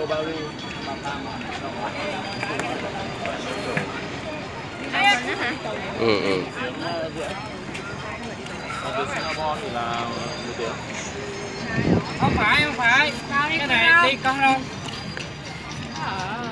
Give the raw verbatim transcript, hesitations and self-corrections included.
Euro bao nhiêu? Ừ ừ. Còn từ Singapore thì là một tiếng. Không phải, không phải. Cái này đi con đâu?